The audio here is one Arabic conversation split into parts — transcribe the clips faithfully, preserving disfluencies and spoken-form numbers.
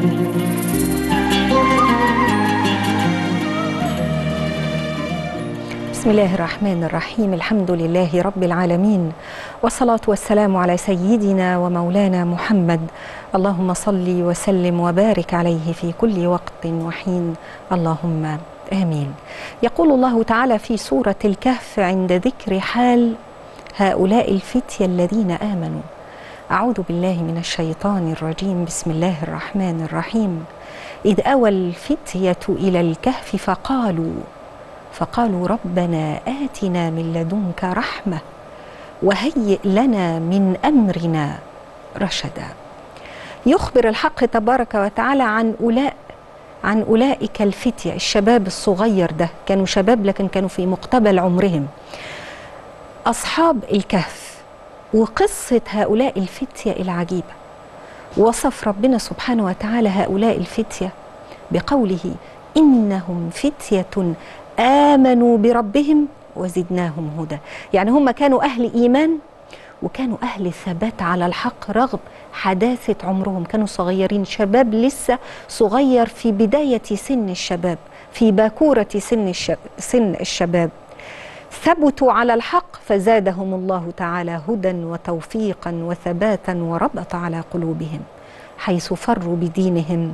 بسم الله الرحمن الرحيم. الحمد لله رب العالمين، والصلاة والسلام على سيدنا ومولانا محمد. اللهم صل وسلم وبارك عليه في كل وقت وحين، اللهم آمين. يقول الله تعالى في سورة الكهف عند ذكر حال هؤلاء الفتية الذين آمنوا: أعوذ بالله من الشيطان الرجيم، بسم الله الرحمن الرحيم. إذ أوى الفتية إلى الكهف فقالوا فقالوا ربنا آتنا من لدنك رحمة وهيئ لنا من أمرنا رشدا. يخبر الحق تبارك وتعالى عن أولاء عن أولئك الفتية، الشباب الصغير ده، كانوا شباب لكن كانوا في مقتبل عمرهم، أصحاب الكهف. وقصة هؤلاء الفتية العجيبة، وصف ربنا سبحانه وتعالى هؤلاء الفتية بقوله: إنهم فتية آمنوا بربهم وزدناهم هدى. يعني هم كانوا أهل إيمان وكانوا أهل ثبات على الحق رغم حداثة عمرهم، كانوا صغيرين، شباب لسه صغير في بداية سن الشباب، في باكورة سن سن الشباب، ثبتوا على الحق فزادهم الله تعالى هدى وتوفيقا وثباتا وربط على قلوبهم، حيث فروا بدينهم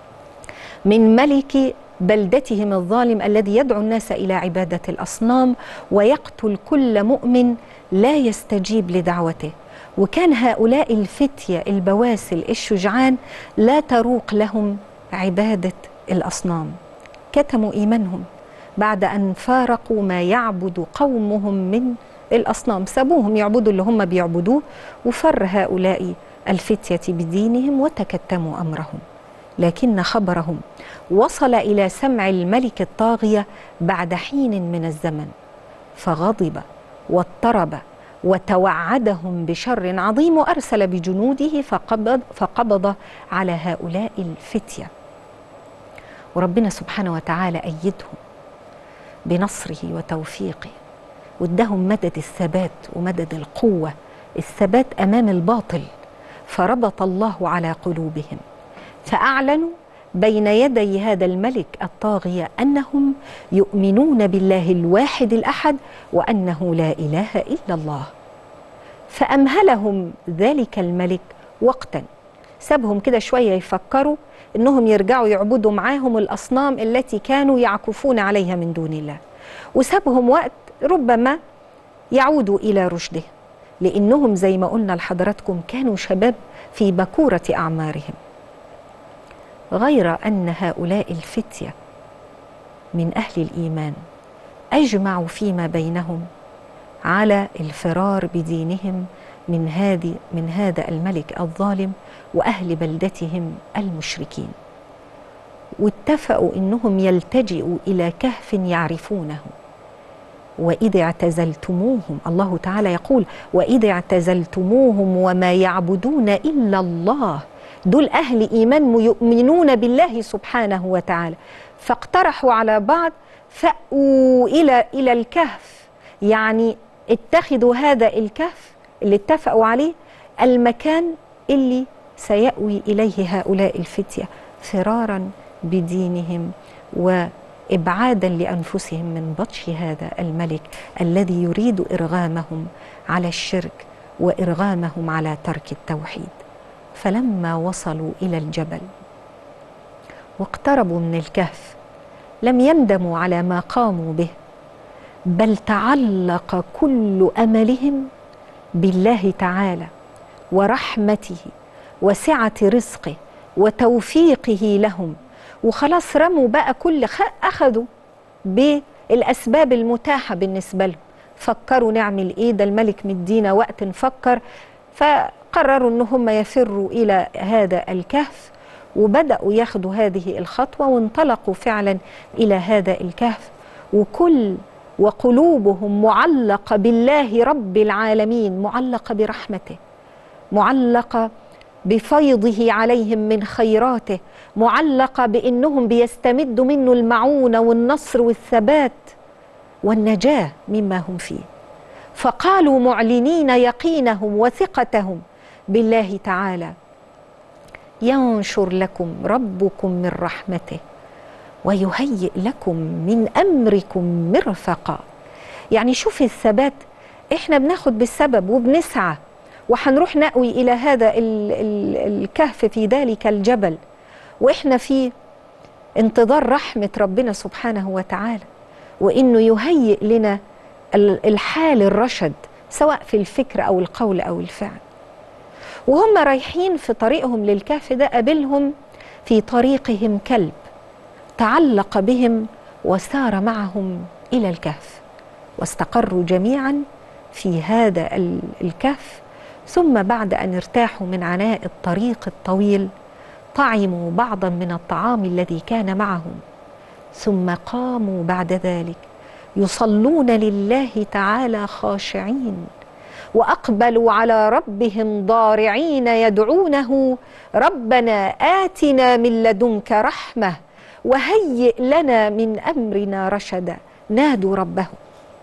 من ملك بلدتهم الظالم الذي يدعو الناس إلى عبادة الأصنام ويقتل كل مؤمن لا يستجيب لدعوته. وكان هؤلاء الفتية البواسل الشجعان لا تروق لهم عبادة الأصنام، كتموا إيمانهم بعد أن فارقوا ما يعبد قومهم من الأصنام، سابوهم يعبدوا اللي هم بيعبدوه، وفر هؤلاء الفتية بدينهم وتكتموا أمرهم. لكن خبرهم وصل إلى سمع الملك الطاغية بعد حين من الزمن، فغضب واضطرب وتوعدهم بشر عظيم، وأرسل بجنوده فقبض, فقبض على هؤلاء الفتية. وربنا سبحانه وتعالى أيدهم بنصره وتوفيقه، وادهم مدد الثبات ومدد القوة، الثبات أمام الباطل، فربط الله على قلوبهم، فأعلنوا بين يدي هذا الملك الطاغية أنهم يؤمنون بالله الواحد الأحد وأنه لا إله إلا الله. فأمهلهم ذلك الملك وقتا، سابهم كده شوية يفكروا إنهم يرجعوا يعبدوا معاهم الأصنام التي كانوا يعكفون عليها من دون الله، وسابهم وقت ربما يعودوا إلى رشدهم، لأنهم زي ما قلنا لحضراتكم كانوا شباب في بكورة أعمارهم. غير أن هؤلاء الفتية من أهل الإيمان أجمعوا فيما بينهم على الفرار بدينهم من هذه من هذا الملك الظالم وأهل بلدتهم المشركين، واتفقوا إنهم يلتجئوا إلى كهف يعرفونه. وإذ اعتزلتموهم، الله تعالى يقول: وإذ اعتزلتموهم وما يعبدون إلا الله، دول أهل إيمان يؤمنون بالله سبحانه وتعالى، فاقترحوا على بعض فأووا إلى إلى الكهف، يعني اتخذوا هذا الكهف اللي اتفقوا عليه المكان اللي سيأوي إليه هؤلاء الفتية فرارا بدينهم وإبعادا لأنفسهم من بطش هذا الملك الذي يريد إرغامهم على الشرك وإرغامهم على ترك التوحيد. فلما وصلوا إلى الجبل واقتربوا من الكهف لم يندموا على ما قاموا به، بل تعلق كل أملهم بالله تعالى ورحمته وسعة رزقه وتوفيقه لهم، وخلاص رموا بقى كل أخذوا بالأسباب المتاحة بالنسبة لهم. فكروا نعمل إيه، ده الملك مدينا وقت نفكر، فقرروا أن هم يفروا إلى هذا الكهف، وبدأوا ياخدوا هذه الخطوة وانطلقوا فعلا إلى هذا الكهف، وكل وقلوبهم معلقة بالله رب العالمين، معلقة برحمته، معلقة بفيضه عليهم من خيراته، معلقة بأنهم بيستمدوا منه المعونة والنصر والثبات والنجاة مما هم فيه. فقالوا معلنين يقينهم وثقتهم بالله تعالى: ينشر لكم ربكم من رحمته ويهيئ لكم من أمركم مرفقا. يعني شوف الثبات، احنا بناخد بالسبب وبنسعى وحنروح نأوي إلى هذا ال ال الكهف في ذلك الجبل، وإحنا في انتظار رحمة ربنا سبحانه وتعالى، وإنه يهيئ لنا الحال الرشد سواء في الفكر أو القول أو الفعل. وهم رايحين في طريقهم للكهف ده قابلهم في طريقهم كلب تعلق بهم وسار معهم إلى الكهف، واستقروا جميعا في هذا الكهف. ثم بعد أن ارتاحوا من عناء الطريق الطويل طعموا بعضا من الطعام الذي كان معهم، ثم قاموا بعد ذلك يصلون لله تعالى خاشعين، وأقبلوا على ربهم ضارعين يدعونه ربنا آتنا من لدنك رحمة وهيئ لنا من أمرنا رشدا. نادوا ربهم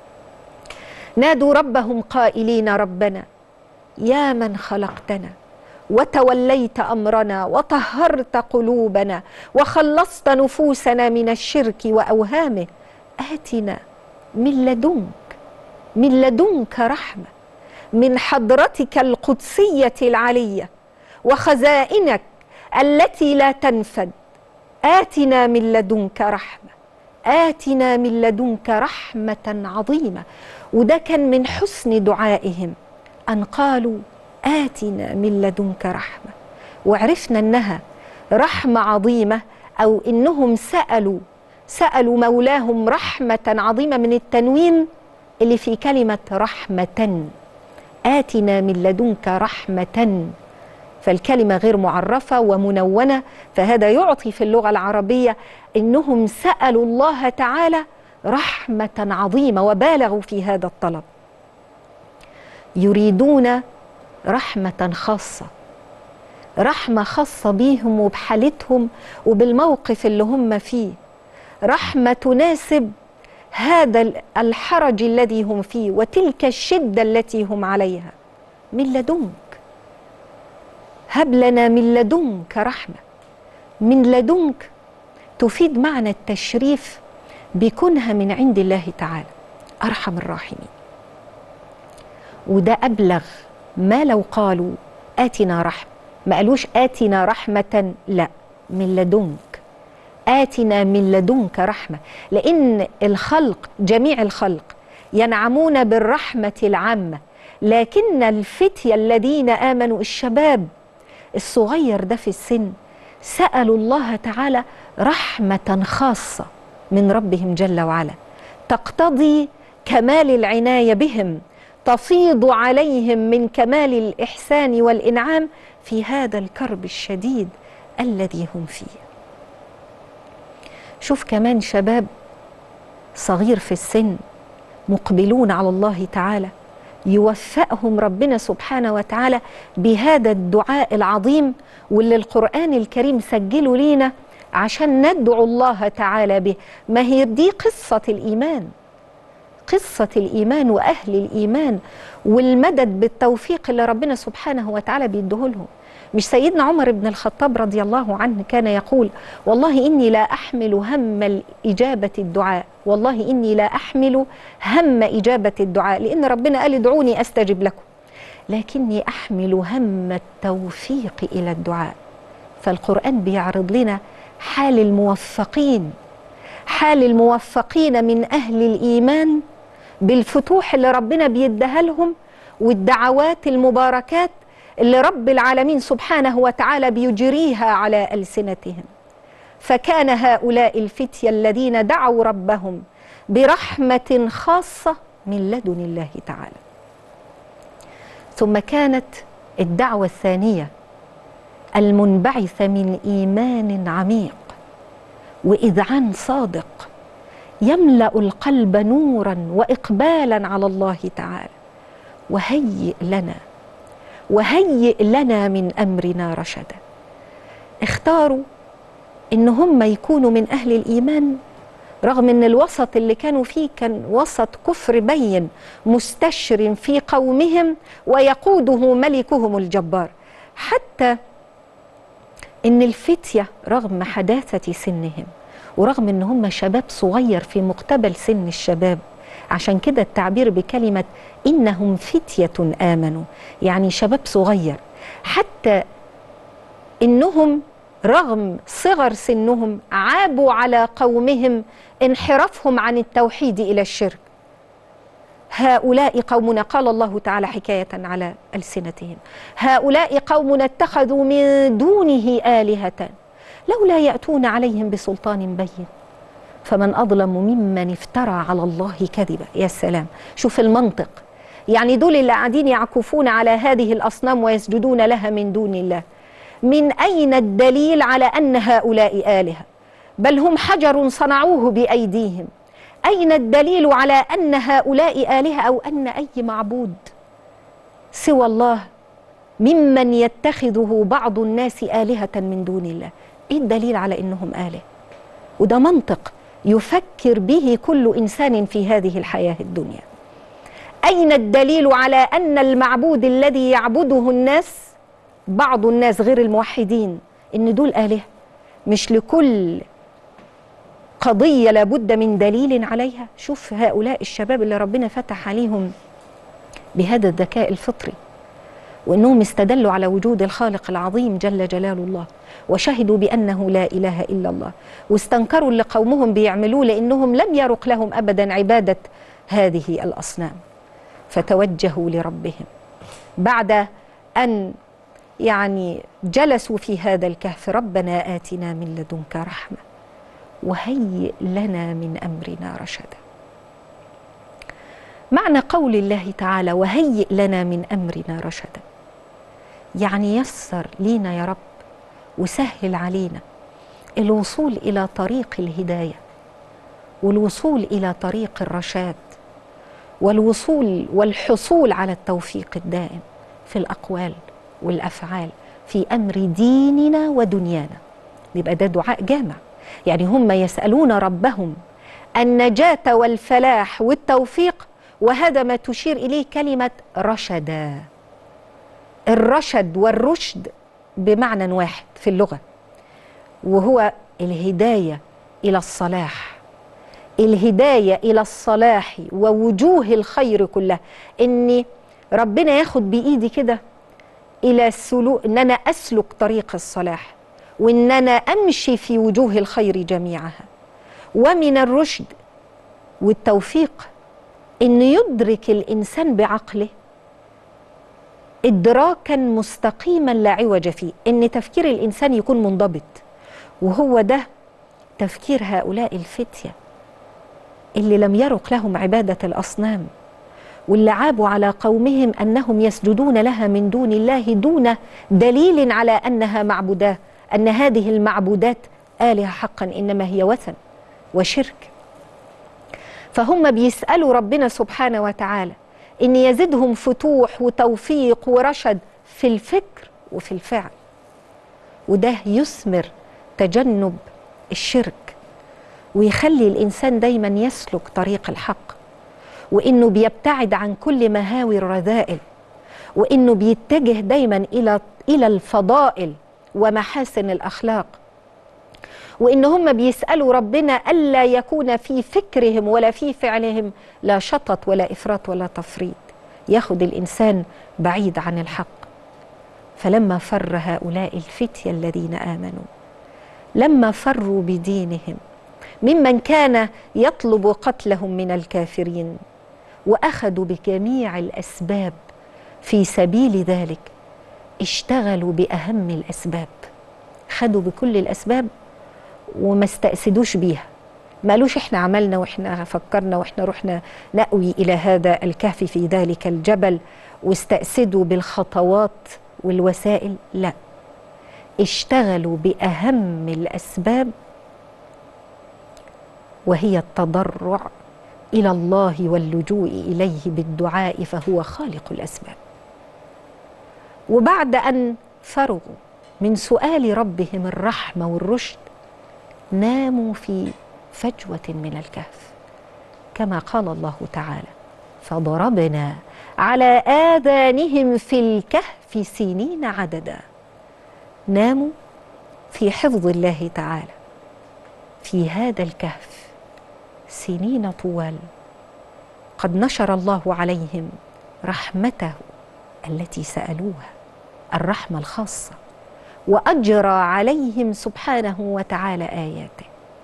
نادوا ربهم قائلين ربنا يا من خلقتنا وتوليت أمرنا وطهرت قلوبنا وخلصت نفوسنا من الشرك وأوهامه، آتنا من لدنك من لدنك رحمة من حضرتك القدسية العلية وخزائنك التي لا تنفد. آتنا من لدنك رحمة آتنا من لدنك رحمة عظيمة. وده كان من حسن دعائهم أن قالوا آتنا من لدنك رحمة، وعرفنا أنها رحمة عظيمة، أو إنهم سألوا سألوا مولاهم رحمة عظيمة من التنوين اللي في كلمة رحمة. آتنا من لدنك رحمة، فالكلمة غير معرفة ومنونة، فهذا يعطي في اللغة العربية إنهم سألوا الله تعالى رحمة عظيمة وبالغوا في هذا الطلب. يريدون رحمة خاصة، رحمة خاصة بيهم وبحالتهم وبالموقف اللي هم فيه، رحمة تناسب هذا الحرج الذي هم فيه وتلك الشدة التي هم عليها. من لدنك، هب لنا من لدنك رحمة. من لدنك تفيد معنى التشريف بكونها من عند الله تعالى أرحم الراحمين. وده أبلغ ما لو قالوا آتنا رحمة، ما قالوش آتنا رحمة، لا، من لدنك، آتنا من لدنك رحمة، لأن الخلق جميع الخلق ينعمون بالرحمة العامة، لكن الفتية الذين آمنوا الشباب الصغير ده في السن سألوا الله تعالى رحمة خاصة من ربهم جل وعلا تقتضي كمال العناية بهم، تفيض عليهم من كمال الإحسان والإنعام في هذا الكرب الشديد الذي هم فيه. شوف كمان شباب صغير في السن مقبلون على الله تعالى، يوفقهم ربنا سبحانه وتعالى بهذا الدعاء العظيم واللي القرآن الكريم سجله لينا عشان ندعو الله تعالى به. ما هي دي قصة الإيمان، قصة الإيمان وأهل الإيمان والمدد بالتوفيق اللي ربنا سبحانه وتعالى بيديهولهم. مش سيدنا عمر بن الخطاب رضي الله عنه كان يقول والله إني لا أحمل هم إجابة الدعاء، والله إني لا أحمل هم إجابة الدعاء، لأن ربنا قال ادعوني أستجب لكم، لكني أحمل هم التوفيق إلى الدعاء. فالقرآن بيعرض لنا حال الموفقين، حال الموفقين من أهل الإيمان بالفتوح اللي ربنا بيديها لهم والدعوات المباركات اللي رب العالمين سبحانه وتعالى بيجريها على ألسنتهم. فكان هؤلاء الفتية الذين دعوا ربهم برحمة خاصة من لدن الله تعالى. ثم كانت الدعوة الثانية المنبعثة من إيمان عميق وإذعان صادق يملأ القلب نورا وإقبالا على الله تعالى. وهيئ لنا وهيئ لنا من أمرنا رشدا. اختاروا إن هم يكونوا من أهل الإيمان رغم أن الوسط اللي كانوا فيه كان وسط كفر بين مستشر في قومهم ويقوده ملكهم الجبار. حتى إن الفتية رغم حداثة سنهم ورغم إن هم شباب صغير في مقتبل سن الشباب، عشان كده التعبير بكلمة إنهم فتية آمنوا، يعني شباب صغير، حتى إنهم رغم صغر سنهم عابوا على قومهم انحرافهم عن التوحيد إلى الشرك. هؤلاء قومنا، قال الله تعالى حكاية على ألسنتهم، هؤلاء قومنا اتخذوا من دونه آلهة لولا يأتون عليهم بسلطان بين فمن أظلم ممن افترى على الله كذبا. يا سلام، شوف المنطق، يعني دول اللي قاعدين يعكفون على هذه الأصنام ويسجدون لها من دون الله، من أين الدليل على أن هؤلاء آلهة؟ بل هم حجر صنعوه بأيديهم. أين الدليل على أن هؤلاء آلهة أو أن أي معبود سوى الله ممن يتخذه بعض الناس آلهة من دون الله؟ إيه الدليل على أنهم آلهة؟ وده منطق يفكر به كل إنسان في هذه الحياة الدنيا. أين الدليل على أن المعبود الذي يعبده الناس، بعض الناس غير الموحدين، إن دول آلهة؟ مش لكل قضية لابد من دليل عليها. شوف هؤلاء الشباب اللي ربنا فتح عليهم بهذا الذكاء الفطري، وإنهم استدلوا على وجود الخالق العظيم جل جلال الله، وشهدوا بأنه لا إله إلا الله، واستنكروا اللي قومهم بيعملوه لأنهم لم يرق لهم أبدا عبادة هذه الأصنام، فتوجهوا لربهم بعد أن يعني جلسوا في هذا الكهف: ربنا آتنا من لدنك رحمة وهيئ لنا من أمرنا رشدا. معنى قول الله تعالى وهيئ لنا من أمرنا رشدا، يعني يسر لينا يا رب وسهل علينا الوصول إلى طريق الهداية، والوصول إلى طريق الرشاد، والوصول والحصول على التوفيق الدائم في الأقوال والأفعال في أمر ديننا ودنيانا. يبقى ده دعاء جامع، يعني هم يسألون ربهم النجاة والفلاح والتوفيق، وهذا ما تشير إليه كلمة رشدا. الرشد والرشد بمعنى واحد في اللغة، وهو الهداية إلى الصلاح، الهداية إلى الصلاح ووجوه الخير كلها، إني ربنا ياخد بإيدي كده إلى السلوك، إن أنا أسلك طريق الصلاح، وإن أنا أمشي في وجوه الخير جميعها. ومن الرشد والتوفيق إن يدرك الإنسان بعقله إدراكا مستقيما لا عوج فيه، إن تفكير الإنسان يكون منضبط، وهو ده تفكير هؤلاء الفتية اللي لم يرق لهم عبادة الأصنام، واللي عابوا على قومهم أنهم يسجدون لها من دون الله دون دليل على أنها معبودات، أن هذه المعبودات آلهة حقا، إنما هي وثن وشرك. فهم بيسألوا ربنا سبحانه وتعالى إن يزدهم فتوح وتوفيق ورشد في الفكر وفي الفعل، وده يثمر تجنب الشرك، ويخلي الإنسان دايما يسلك طريق الحق، وإنه بيبتعد عن كل مهاوي الرذائل، وإنه بيتجه دايما إلى إلى الفضائل ومحاسن الأخلاق، وإن هم بيسألوا ربنا ألا يكون في فكرهم ولا في فعلهم لا شطط ولا إفراط ولا تفريط، ياخد الإنسان بعيد عن الحق. فلما فر هؤلاء الفتية الذين آمنوا، لما فروا بدينهم ممن كان يطلب قتلهم من الكافرين، وأخذوا بجميع الأسباب في سبيل ذلك، اشتغلوا بأهم الأسباب، خدوا بكل الأسباب وما استأسدوش بيها، ما قالوش احنا عملنا واحنا فكرنا واحنا رحنا نأوي إلى هذا الكهف في ذلك الجبل واستأسدوا بالخطوات والوسائل، لا، اشتغلوا بأهم الأسباب، وهي التضرع إلى الله واللجوء إليه بالدعاء، فهو خالق الأسباب. وبعد أن فرغوا من سؤال ربهم الرحمة والرشد، ناموا في فجوة من الكهف، كما قال الله تعالى: فضربنا على آذانهم في الكهف سنين عددا. ناموا في حفظ الله تعالى في هذا الكهف سنين طوال، قد نشر الله عليهم رحمته التي سألوها، الرحمة الخاصة، وأجرى عليهم سبحانه وتعالى آياته.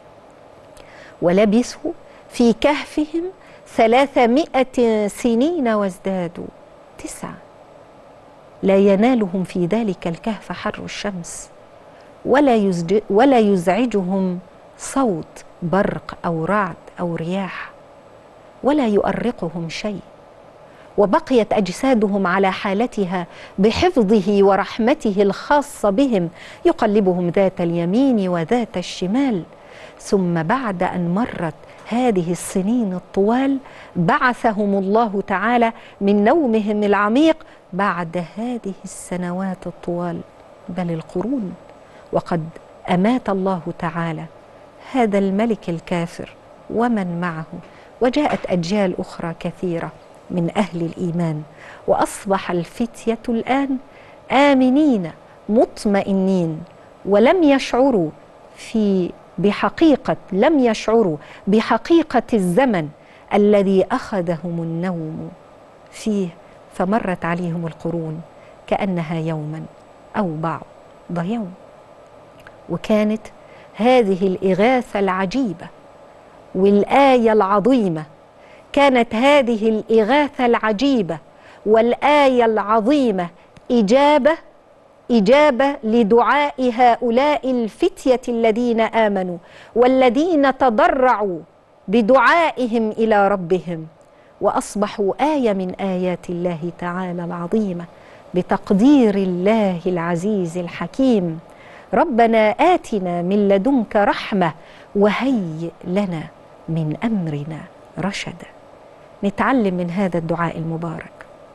ولبثوا في كهفهم ثلاثمائة سنين وازدادوا تسعة، لا ينالهم في ذلك الكهف حر الشمس، ولا ولا يزعجهم صوت برق أو رعد أو رياح، ولا يؤرقهم شيء، وبقيت أجسادهم على حالتها بحفظه ورحمته الخاصة بهم، يقلبهم ذات اليمين وذات الشمال. ثم بعد أن مرت هذه السنين الطوال بعثهم الله تعالى من نومهم العميق بعد هذه السنوات الطوال، بل القرون. وقد أمات الله تعالى هذا الملك الكافر ومن معه، وجاءت أجيال أخرى كثيرة من أهل الإيمان، وأصبح الفتية الآن آمنين مطمئنين، ولم يشعروا في بحقيقة لم يشعروا بحقيقة الزمن الذي أخذهم النوم فيه، فمرت عليهم القرون كأنها يوما أو بعض يوم. وكانت هذه الإغاثة العجيبة والآية العظيمة، كانت هذه الإغاثة العجيبة والآية العظيمة إجابة إجابة لدعاء هؤلاء الفتية الذين آمنوا والذين تضرعوا بدعائهم إلى ربهم، وأصبحوا آية من آيات الله تعالى العظيمة بتقدير الله العزيز الحكيم. ربنا آتنا من لدنك رحمة وهيئ لنا من أمرنا رشدا. نتعلم من هذا الدعاء المبارك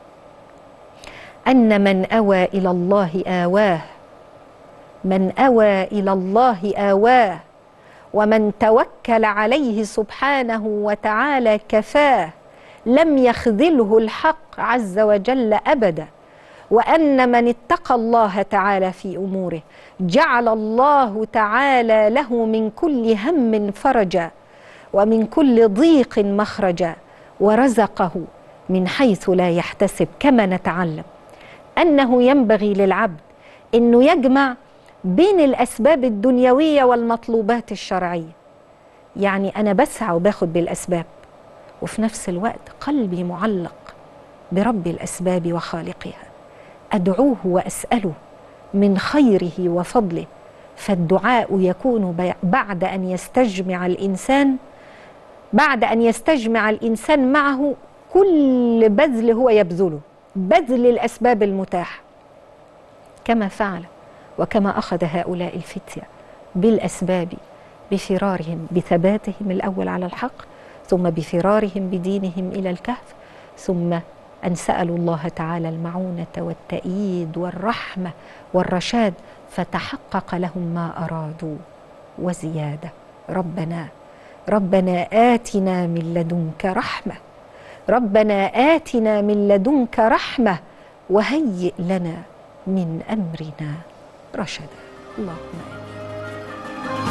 أن من أوى إلى الله آواه، من أوى إلى الله آواه، ومن توكل عليه سبحانه وتعالى كفاه، لم يخذله الحق عز وجل أبدا. وأن من اتقى الله تعالى في أموره جعل الله تعالى له من كل هم فرجا، ومن كل ضيق مخرجا، ورزقه من حيث لا يحتسب. كما نتعلم أنه ينبغي للعبد أنه يجمع بين الأسباب الدنيوية والمطلوبات الشرعية، يعني أنا بسعى وباخد بالأسباب، وفي نفس الوقت قلبي معلق برب الأسباب وخالقها، أدعوه وأسأله من خيره وفضله. فالدعاء يكون بعد أن يستجمع الإنسان بعد أن يستجمع الإنسان معه كل بذل هو يبذله، بذل الأسباب المتاحة، كما فعل وكما أخذ هؤلاء الفتية بالأسباب بفرارهم بثباتهم الأول على الحق، ثم بفرارهم بدينهم إلى الكهف، ثم أن سألوا الله تعالى المعونة والتأييد والرحمة والرشاد، فتحقق لهم ما أرادوا وزيادة. ربنا ربنا آتنا من لدنك رحمة، ربنا آتنا من لدنك رحمة وهيئ لنا من أمرنا رشدا. اللهم آمين.